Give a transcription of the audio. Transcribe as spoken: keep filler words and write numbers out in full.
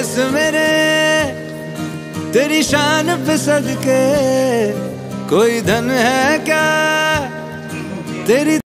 देश मेरे तेरी शान पे सदके, कोई धन है क्या तेरी